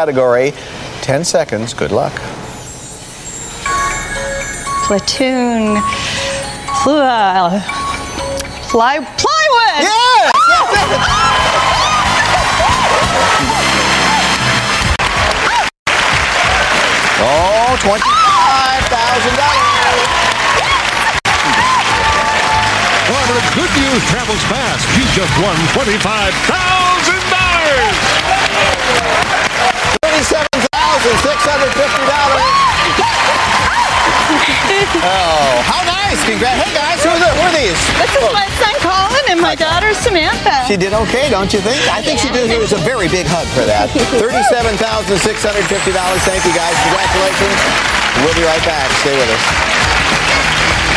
category. 10 seconds. Good luck. Platoon. Plywood. Yes! Oh, $25,000. Oh, the good news travels fast. You just won $25,000. $37,650. Oh, how nice. Congrats. Hey, guys, who are these? This is my son Colin and my daughter Samantha. She did okay, don't you think? I think she did. It was a very big hug for that. $37,650. Thank you, guys. Congratulations. We'll be right back. Stay with us.